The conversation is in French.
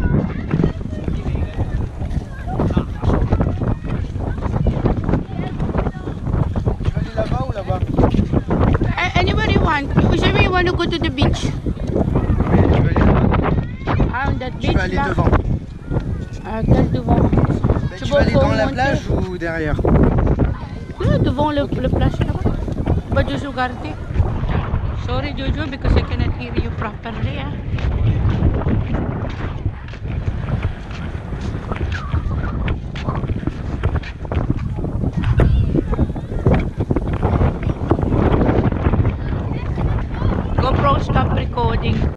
Là-bas ou là-bas? Anywhere you want. Whichever you want to go to the beach. Mais tu veux aller là-bas? Ah, on that Tu beach veux aller là. devant? Quel devant? Mais tu veux aller dans la plage ou derrière? Non, devant le plage là-bas. But Jojo garder. Sorry Jojo because I cannot hear you properly. GoPro stop recording.